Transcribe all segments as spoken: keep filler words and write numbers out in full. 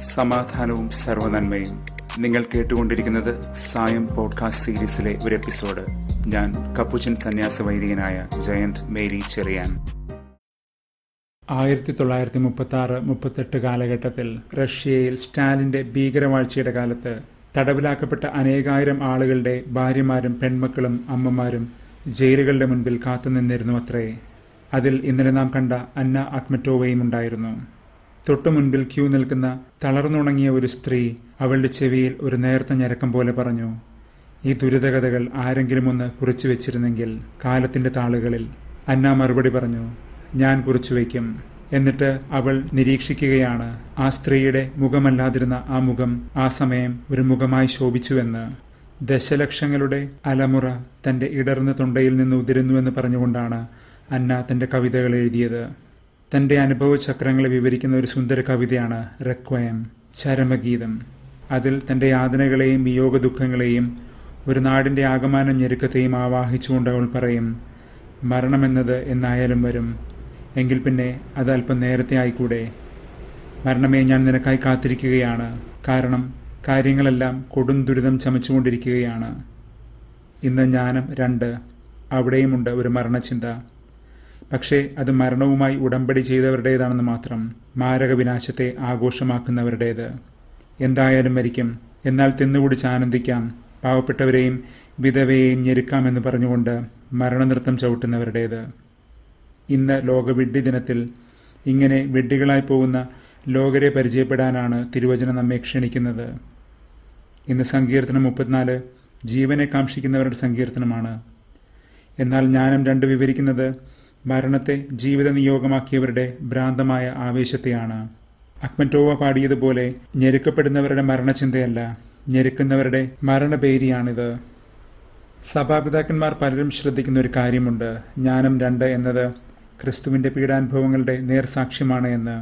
സമാധാനവും സർവ്വനന്മയും. നിങ്ങൾ കേട്ടുകൊണ്ടിരിക്കുന്നത് സായം പോഡ്കാസ്റ്റ് സീരീസിലെ ഒരു എപ്പിസോഡ്. ഞാൻ കപ്പുച്ചൻ സന്യാസ വൈദികനായ ജയന്ത് മേരി ചെറിയാൻ. ആയിരത്തി തൊള്ളായിരത്തി മുപ്പത്തി ആറ് മുപ്പത്തെട്ട് കാലഘട്ടത്തിൽ റഷ്യയിൽ സ്റ്റാലിന്റെ ഭീകരവാഴ്ചയുടെ കാലത്ത് തടവിലാക്കപ്പെട്ട അനേകായിരം ആളുകളുടെ ഭാര്യമാരും പെൺമക്കളും അമ്മമാരും ജയിലുകളുടെ മുൻപിൽ കാത്തുനിന്നിരുന്നു അത്രേ. അതിൽ ഇന്നലെ നാം കണ്ട അന്ന അഖ്മറ്റോവയും ഉണ്ടായിരുന്നു. തൊട്ടു മുൻപിൽ ക്യൂ നിൽക്കുന്ന തളർന്നുണങ്ങിയ ഒരു സ്ത്രീ അവളുടെ ചെവിയിൽ ഒരു നേർത്ത ഞരക്കം പോലെ പറഞ്ഞു, ഈ ദുരിതകഥകൾ ആരെങ്കിലും ഒന്ന് കുറിച്ചു വെച്ചിരുന്നെങ്കിൽ കാലത്തിന്റെ താളുകളിൽ. അന്ന മറുപടി പറഞ്ഞു, ഞാൻ കുറിച്ചു വയ്ക്കും. എന്നിട്ട് അവൾ നിരീക്ഷിക്കുകയാണ് ആ സ്ത്രീയുടെ മുഖമല്ലാതിരുന്ന ആ മുഖം ആ സമയം ഒരു മുഖമായി ശോഭിച്ചുവെന്ന്. ദശലക്ഷങ്ങളുടെ അലമുറ തന്റെ ഇടർന്ന തൊണ്ടയിൽ നിന്ന് ഉതിരുന്നുവെന്ന് പറഞ്ഞുകൊണ്ടാണ് അന്ന തന്റെ കവിതകൾ എഴുതിയത്. തന്റെ അനുഭവ ചക്രങ്ങളെ വിവരിക്കുന്ന ഒരു സുന്ദര കവിതയാണ് റെക്വയം, ചരമഗീതം. അതിൽ തന്റെ യാതനകളെയും വിയോഗ ദുഃഖങ്ങളെയും ഒരു നാടിന്റെ ആകമാനം ഞെരുക്കത്തെയും ആവാഹിച്ചുകൊണ്ട് അവൾ പറയും, മരണമെന്നത് എന്നായാലും വരും, എങ്കിൽ പിന്നെ അത് അല്പം നേരത്തെ ആയിക്കൂടെ. മരണമേ, ഞാൻ നിനക്കായി കാത്തിരിക്കുകയാണ്, കാരണം കാര്യങ്ങളെല്ലാം കൊടും ദുരിതം ചമച്ചുകൊണ്ടിരിക്കുകയാണ്. ഇന്ന് ജ്ഞാനം രണ്ട്, അവിടെയുമുണ്ട് ഒരു മരണചിന്ത. പക്ഷേ അത് മരണവുമായി ഉടമ്പടി ചെയ്തവരുടേതാണെന്ന് മാത്രം, മാരക വിനാശത്തെ ആഘോഷമാക്കുന്നവരുടേത്. എന്തായാലും മരിക്കും, എന്നാൽ തിന്നുകുടിച്ച് ആനന്ദിക്കാം, പാവപ്പെട്ടവരെയും വിധവയെയും ഞെരുക്കാമെന്ന് പറഞ്ഞുകൊണ്ട് മരണനൃത്തം ചവിട്ടുന്നവരുടേത്. ഇന്ന് ലോക വിഡ്ഢി ദിനത്തിൽ ഇങ്ങനെ വിഡ്ഢികളായി പോകുന്ന ലോകരെ പരിചയപ്പെടാനാണ് തിരുവചനം നമ്മെ ക്ഷണിക്കുന്നത്. ഇന്ന് സങ്കീർത്തനം മുപ്പത്തിനാല് ജീവനെ കാക്ഷിക്കുന്നവരുടെ സങ്കീർത്തനമാണ്. എന്നാൽ ജ്ഞാനം രണ്ട് വിവരിക്കുന്നത് മരണത്തെ ജീവിത നിയോഗമാക്കിയവരുടെ ഭ്രാന്തമായ ആവേശത്തെയാണ്. അഖ്മറ്റോവ പാടിയതുപോലെ ഞെരുക്കപ്പെടുന്നവരുടെ മരണചിന്തയല്ല, ഞെരുക്കുന്നവരുടെ മരണഭേരിയാണിത്. സഭാപിതാക്കന്മാർ പലരും ശ്രദ്ധിക്കുന്ന ഒരു കാര്യമുണ്ട്. ജ്ഞാനം രണ്ട് എന്നത് ക്രിസ്തുവിന്റെ പീഡാനുഭവങ്ങളുടെ നേർസാക്ഷ്യമാണ് എന്ന്.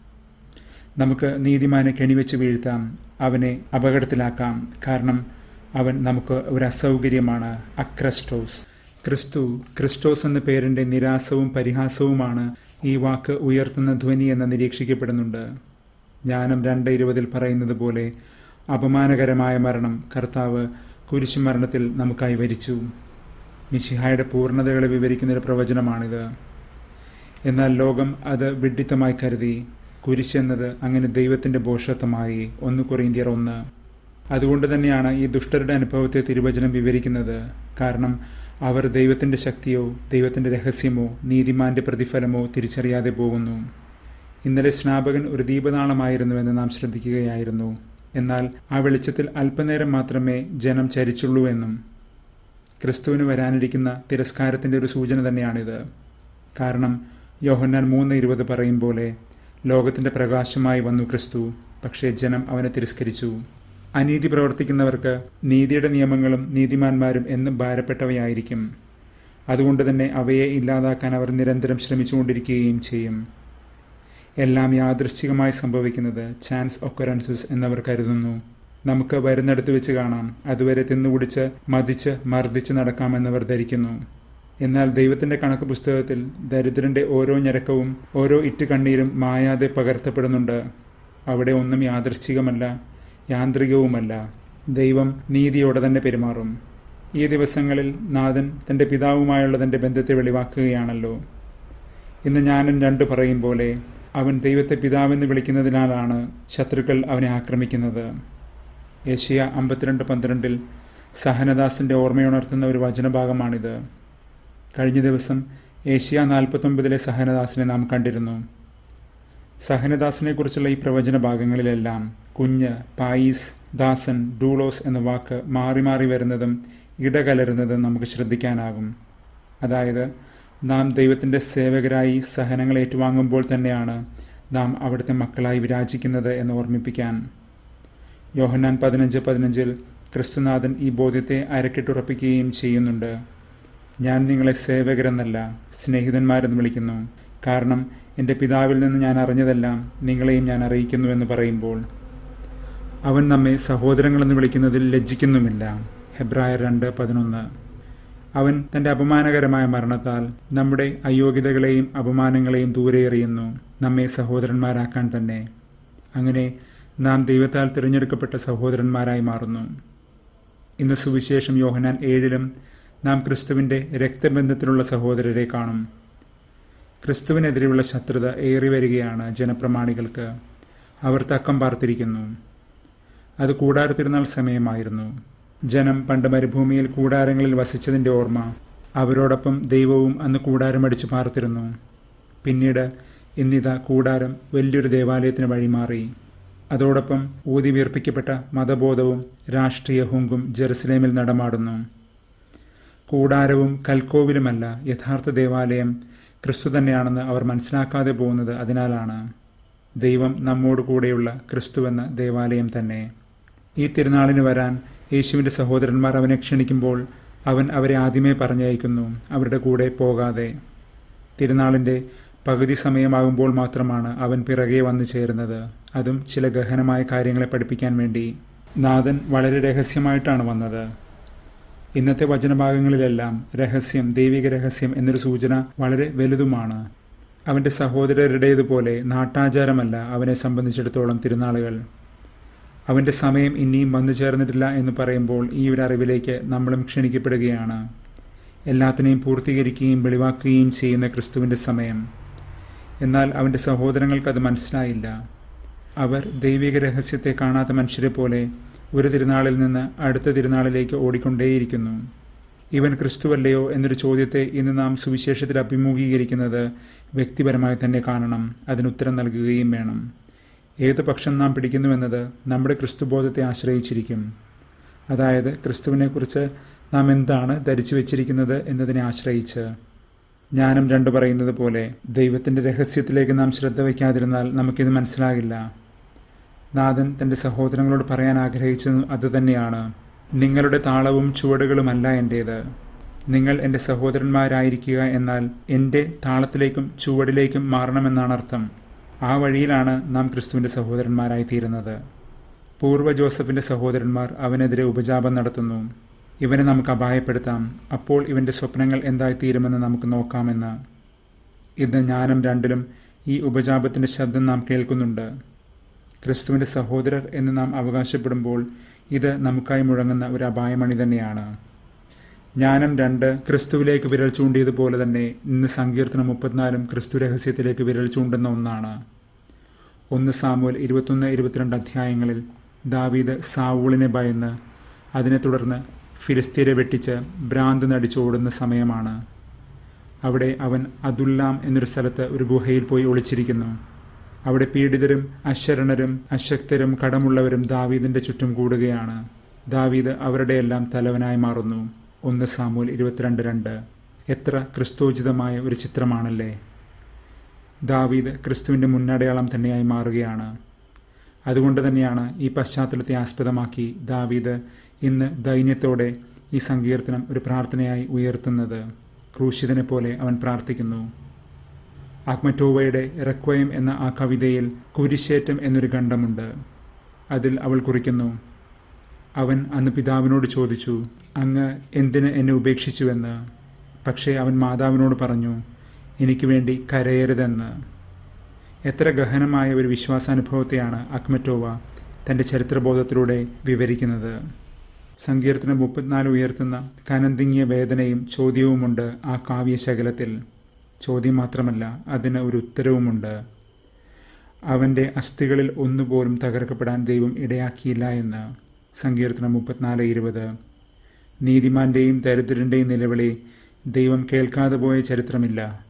നമുക്ക് നീതിമാനെ കെണിവെച്ച് വീഴ്ത്താം, അവനെ അപകടത്തിലാക്കാം, കാരണം അവൻ നമുക്ക് ഒരു അസൗകര്യമാണ്, അക്രസ്റ്റോസ്. ക്രിസ്തു, ക്രിസ്റ്റോസ് എന്ന പേരിന്റെ നിരാസവും പരിഹാസവുമാണ് ഈ വാക്ക് ഉയർത്തുന്ന ധ്വനി എന്ന് നിരീക്ഷിക്കപ്പെടുന്നുണ്ട്. ജ്ഞാനം രണ്ട് ഇരുപതിൽ പറയുന്നത് പോലെ അപമാനകരമായ മരണം കർത്താവ് കുരിശുമരണത്തിൽ നമുക്കായി വരിച്ചു. മിശിഹായുടെ പൂർണ്ണതകളെ വിവരിക്കുന്നൊരു പ്രവചനമാണിത്. എന്നാൽ ലോകം അത് വിഡ്ഢിത്തമായി കരുതി. കുരിശെന്നത് അങ്ങനെ ദൈവത്തിന്റെ ഭോഷത്വമായി. ഒന്ന് കൊറിന്ത്യർ ഒന്ന്. അതുകൊണ്ട് തന്നെയാണ് ഈ ദുഷ്ടരുടെ അനുഭവത്തെ തിരുവചനം വിവരിക്കുന്നത്. കാരണം അവർ ദൈവത്തിന്റെ ശക്തിയോ ദൈവത്തിന്റെ രഹസ്യമോ നീതിമാന്റെ പ്രതിഫലമോ തിരിച്ചറിയാതെ പോകുന്നു. ഇന്നലെ സ്നാപകൻ ഒരു ദീപനാളമായിരുന്നുവെന്ന് നാം ശ്രദ്ധിക്കുകയായിരുന്നു. എന്നാൽ ആ വെളിച്ചത്തിൽ അല്പനേരം മാത്രമേ ജനം ചരിച്ചുള്ളൂ എന്നും ക്രിസ്തുവിന് വരാനിരിക്കുന്ന തിരസ്കാരത്തിന്റെ ഒരു സൂചന തന്നെയാണിത്. കാരണം യോഹന്നാൻ മൂന്ന് ഇരുപത് പറയും പോലെ ലോകത്തിന്റെ പ്രകാശമായി വന്നു ക്രിസ്തു, പക്ഷേ ജനം അവനെ തിരസ്കരിച്ചു. അനീതി പ്രവർത്തിക്കുന്നവർക്ക് നീതിയുടെ നിയമങ്ങളും നീതിമാന്മാരും എന്നും ഭാരപ്പെട്ടവയായിരിക്കും. അതുകൊണ്ട് തന്നെ അവയെ ഇല്ലാതാക്കാൻ അവർ നിരന്തരം ശ്രമിച്ചുകൊണ്ടിരിക്കുകയും ചെയ്യും. എല്ലാം യാദൃശ്ചികമായി സംഭവിക്കുന്നത് ചാൻസ് ഒക്കറൻസസ് എന്നവർ കരുതുന്നു. നമുക്ക് വരുന്നിടത്ത് വെച്ച് കാണാം, അതുവരെ തിന്നുകുടിച്ച് മതിച്ച് മർദ്ദിച്ച് നടക്കാമെന്നവർ ധരിക്കുന്നു. എന്നാൽ ദൈവത്തിന്റെ കണക്ക് പുസ്തകത്തിൽ ദരിദ്രന്റെ ഓരോ ഞരക്കവും ഓരോ ഇറ്റ് കണ്ണീരും മായാതെ പകർത്തപ്പെടുന്നുണ്ട്. അവിടെ ഒന്നും യാദൃശ്ചികമല്ല, യാന്ത്രികവുമല്ല. ദൈവം നീതിയോടെ തന്നെ പെരുമാറും. ഈ ദിവസങ്ങളിൽ നാഥൻ തന്റെ പിതാവുമായുള്ള തന്റെ ബന്ധത്തെ വെളിവാക്കുകയാണല്ലോ. ഇന്ന് ഞാനും രണ്ട് പറയും പോലെ അവൻ ദൈവത്തെ പിതാവെന്ന് വിളിക്കുന്നതിനാലാണ് ശത്രുക്കൾ അവനെ ആക്രമിക്കുന്നത്. യെശയ്യാ അമ്പത്തിരണ്ട് പന്ത്രണ്ടിൽ സഹനദാസിന്റെ ഓർമ്മയുണർത്തുന്ന ഒരു വചനഭാഗമാണിത്. കഴിഞ്ഞ ദിവസം യെശയ്യാ നാൽപ്പത്തൊമ്പതിലെ സഹനദാസിനെ നാം കണ്ടിരുന്നു. സഹനദാസിനെ കുറിച്ചുള്ള ഈ പ്രവചന ഭാഗങ്ങളിലെല്ലാം കുഞ്ഞ്, പായീസ്, ദാസൻ, ഡൂളോസ് എന്ന വാക്ക് മാറി മാറി വരുന്നതും ഇടകലരുന്നതും നമുക്ക് ശ്രദ്ധിക്കാനാകും. അതായത് നാം ദൈവത്തിന്റെ സേവകരായി സഹനങ്ങൾ ഏറ്റുവാങ്ങുമ്പോൾ തന്നെയാണ് നാം അവിടുത്തെ മക്കളായി വിരാജിക്കുന്നത് എന്ന് ഓർമ്മിപ്പിക്കാൻ. യോഹന്നാൻ പതിനഞ്ച് പതിനഞ്ചിൽ ക്രിസ്തുനാഥൻ ഈ ബോധ്യത്തെ അരക്കിട്ടുറപ്പിക്കുകയും ചെയ്യുന്നുണ്ട്. ഞാൻ നിങ്ങളെ സേവകരെന്നല്ല സ്നേഹിതന്മാരെന്ന് വിളിക്കുന്നു, കാരണം എൻ്റെ പിതാവിൽ നിന്ന് ഞാൻ അറിഞ്ഞതെല്ലാം നിങ്ങളെയും ഞാൻ അറിയിക്കുന്നുവെന്ന് പറയുമ്പോൾ അവൻ നമ്മെ സഹോദരങ്ങളെന്ന് വിളിക്കുന്നതിൽ ലജ്ജിക്കുന്നുമില്ല. ഹെബ്രായർ രണ്ട് പതിനൊന്ന്. അവൻ തന്റെ അപമാനകരമായ മരണത്താൽ നമ്മുടെ അയോഗ്യതകളെയും അപമാനങ്ങളെയും ദൂരെ എറിയുന്നു, നമ്മെ സഹോദരന്മാരാക്കാൻ തന്നെ. അങ്ങനെ നാം ദൈവത്താൽ തിരഞ്ഞെടുക്കപ്പെട്ട സഹോദരന്മാരായി മാറുന്നു. ഇന്ന് സുവിശേഷം യോഹന്നാൻ ഏഴിലും നാം ക്രിസ്തുവിന്റെ രക്തബന്ധത്തിലുള്ള സഹോദരരെ കാണും. ക്രിസ്തുവിനെതിരെയുള്ള ശത്രുത ഏറി വരികയാണ് ജനപ്രമാണികൾക്ക്. അവർ തക്കം പാർത്തിരിക്കുന്നു. അത് കൂടാരത്തിരുന്നാൾ സമയമായിരുന്നു. ജനം പണ്ട് മരുഭൂമിയിൽ കൂടാരങ്ങളിൽ വസിച്ചതിന്റെ ഓർമ്മ. അവരോടൊപ്പം ദൈവവും അന്ന് കൂടാരമടിച്ചു പാർത്തിരുന്നു. പിന്നീട് ഇന്നിതാ കൂടാരം വലിയൊരു ദേവാലയത്തിന് വഴിമാറി. അതോടൊപ്പം ഊതി വീർപ്പിക്കപ്പെട്ട മതബോധവും രാഷ്ട്രീയ ഹുങ്കും ജെറുസലേമിൽ നടമാടുന്നു. കൂടാരവും കൽക്കോവിലുമല്ല യഥാർത്ഥ ദേവാലയം ക്രിസ്തു തന്നെയാണെന്ന് അവർ മനസ്സിലാക്കാതെ പോകുന്നത് അതിനാലാണ്. ദൈവം നമ്മോട് കൂടെയുള്ള ക്രിസ്തുവെന്ന ദേവാലയം തന്നെ. ഈ തിരുനാളിന് വരാൻ യേശുവിൻ്റെ സഹോദരന്മാർ അവനെ ക്ഷണിക്കുമ്പോൾ അവൻ അവരെ ആദ്യമേ പറഞ്ഞയക്കുന്നു, അവരുടെ കൂടെ പോകാതെ. തിരുനാളിൻ്റെ പകുതി സമയമാകുമ്പോൾ മാത്രമാണ് അവൻ പിറകെ വന്നു ചേരുന്നത്, അതും ചില ഗഹനമായ കാര്യങ്ങളെ പഠിപ്പിക്കാൻ വേണ്ടി. നാഥൻ വളരെ രഹസ്യമായിട്ടാണ് വന്നത്. ഇന്നത്തെ വചനഭാഗങ്ങളിലെല്ലാം രഹസ്യം, ദൈവിക രഹസ്യം എന്നൊരു സൂചന വളരെ വലുതുമാണ്. അവൻ്റെ സഹോദരരുടേതുപോലെ നാട്ടാചാരമല്ല അവനെ സംബന്ധിച്ചിടത്തോളം തിരുനാളുകൾ. അവൻ്റെ സമയം ഇനിയും വന്നു ചേർന്നിട്ടില്ല എന്ന് പറയുമ്പോൾ ഈ ഒരു അറിവിലേക്ക് നമ്മളും ക്ഷണിക്കപ്പെടുകയാണ്. എല്ലാത്തിനെയും പൂർത്തീകരിക്കുകയും വെളിവാക്കുകയും ചെയ്യുന്ന ക്രിസ്തുവിൻ്റെ സമയം. എന്നാൽ അവൻ്റെ സഹോദരങ്ങൾക്കത് മനസ്സിലായില്ല. അവർ ദൈവിക രഹസ്യത്തെ കാണാത്ത മനുഷ്യരെ പോലെ ഒരു തിരുനാളിൽ നിന്ന് അടുത്ത തിരുനാളിലേക്ക് ഓടിക്കൊണ്ടേയിരിക്കുന്നു. ഇവൻ ക്രിസ്തുവല്ലയോ എന്നൊരു ചോദ്യത്തെ ഇന്ന് നാം സുവിശേഷത്തിൽ അഭിമുഖീകരിക്കുന്നത് വ്യക്തിപരമായി തന്നെ കാണണം, അതിനുത്തരം നൽകുകയും വേണം. ഏത് പക്ഷം നാം പിടിക്കുന്നുവെന്നത് നമ്മുടെ ക്രിസ്തുബോധത്തെ ആശ്രയിച്ചിരിക്കും. അതായത് ക്രിസ്തുവിനെക്കുറിച്ച് നാം എന്താണ് ധരിച്ചു വച്ചിരിക്കുന്നത് എന്നതിനെ ആശ്രയിച്ച്. ജ്ഞാനം രണ്ടു പറയുന്നത് പോലെ ദൈവത്തിൻ്റെ രഹസ്യത്തിലേക്ക് നാം ശ്രദ്ധ വയ്ക്കാതിരുന്നാൽ നമുക്കിത് മനസ്സിലാകില്ല. നാഥൻ തൻ്റെ സഹോദരങ്ങളോട് പറയാൻ ആഗ്രഹിച്ചത് അതുതന്നെയാണ്. നിങ്ങളുടെ താളവും ചുവടുകളുമല്ല എൻ്റേത്. നിങ്ങൾ എൻ്റെ സഹോദരന്മാരായിരിക്കുക എന്നാൽ എൻ്റെ താളത്തിലേക്കും ചുവടിലേക്കും മാറണമെന്നാണ് അർത്ഥം. ആ വഴിയിലാണ് നാം ക്രിസ്തുവിൻ്റെ സഹോദരന്മാരായി തീരുന്നത്. പൂർവ്വ ജോസഫിൻ്റെ സഹോദരന്മാർ അവനെതിരെ ഉപജാപം നടത്തുന്നു. ഇവനെ നമുക്ക് അപായപ്പെടുത്താം, അപ്പോൾ ഇവൻ്റെ സ്വപ്നങ്ങൾ എന്തായിത്തീരുമെന്ന് നമുക്ക് നോക്കാമെന്ന്. ഇന്ന് ജ്ഞാനം രണ്ടിലും ഈ ഉപജാപത്തിൻ്റെ ശബ്ദം നാം കേൾക്കുന്നുണ്ട്. ക്രിസ്തുവിൻ്റെ സഹോദരർ എന്ന് നാം അവകാശപ്പെടുമ്പോൾ ഇത് നമുക്കായി മുഴങ്ങുന്ന ഒരു അപായമണി തന്നെയാണ്. ജ്ഞാനം രണ്ട് ക്രിസ്തുവിലേക്ക് വിരൽ ചൂണ്ടിയതുപോലെ തന്നെ ഇന്ന് സങ്കീർത്തനം മുപ്പത്തിനാലും ക്രിസ്തു രഹസ്യത്തിലേക്ക് വിരൽ ചൂണ്ടുന്ന ഒന്നാണ്. ഒന്ന് സാമുവേൽ ഇരുപത്തൊന്ന് ഇരുപത്തിരണ്ട് അധ്യായങ്ങളിൽ ദാവീദ് സാവൂളിനെ ഭയന്ന് അതിനെ തുടർന്ന് ഫിലിസ്തീരെ വെട്ടിച്ച് ഭ്രാന്ത് നടിച്ചോടുന്ന സമയമാണ്. അവിടെ അവൻ അതുല്ലാം എന്നൊരു സ്ഥലത്ത് ഒരു ഗുഹയിൽ പോയി ഒളിച്ചിരിക്കുന്നു. അവിടെ പീഡിതരും അശരണരും അശക്തരും കടമുള്ളവരും ദാവീദിന്റെ ചുറ്റും കൂടുകയാണ്. ദാവീദ് അവരുടെയെല്ലാം തലവനായി മാറുന്നു. ഒന്ന് സാമുവേൽ ഇരുപത്തിരണ്ട് രണ്ട്. എത്ര ക്രിസ്തോചിതമായ ഒരു ചിത്രമാണല്ലേ. ദാവീദ് ക്രിസ്തുവിന്റെ മുന്നടയാളം തന്നെയായി മാറുകയാണ്. അതുകൊണ്ട് തന്നെയാണ് ഈ പശ്ചാത്തലത്തെ ആസ്പദമാക്കി ദാവീദ് ഇന്ന് ദൈന്യത്തോടെ ഈ സങ്കീർത്തനം ഒരു പ്രാർത്ഥനയായി ഉയർത്തുന്നത്. ക്രൂശിതനെ പോലെ അവൻ പ്രാർത്ഥിക്കുന്നു. ആഗ്മറ്റോവയുടെ റെക്വയം എന്ന ആ കവിതയിൽ കുരിശേറ്റം എന്നൊരു ഖണ്ഡമുണ്ട്. അതിൽ അവൾ കുറിക്കുന്നു, അവൻ അന്ന് പിതാവിനോട് ചോദിച്ചു, അങ്ങ് എന്തിന് എന്നെ ഉപേക്ഷിച്ചുവെന്ന്. പക്ഷേ അവൻ മാതാവിനോട് പറഞ്ഞു, എനിക്ക് വേണ്ടി കരയരുതെന്ന്. എത്ര ഗഹനമായ ഒരു വിശ്വാസാനുഭവത്തെയാണ് അഗ്മറ്റോവ തൻ്റെ ചരിത്രബോധത്തിലൂടെ വിവരിക്കുന്നത്. സങ്കീർത്തനം മുപ്പത്തിനാല് ഉയർത്തുന്ന കനന്തിങ്ങിയ വേദനയും ചോദ്യവുമുണ്ട് ആ കാവ്യശകലത്തിൽ. ചോദ്യം മാത്രമല്ല, അതിന് ഒരു ഉത്തരവുമുണ്ട്. അവൻ്റെ അസ്ഥികളിൽ ഒന്നുപോലും തകർക്കപ്പെടാൻ ദൈവം ഇടയാക്കിയില്ല എന്ന്. സങ്കീർത്തനം മുപ്പത്തിനാല് ഇരുപത്. നീതിമാന്റെയും ദരിദ്രന്റെയും നിലവിളി ദൈവം കേൾക്കാതെ പോയ ചരിത്രമില്ല.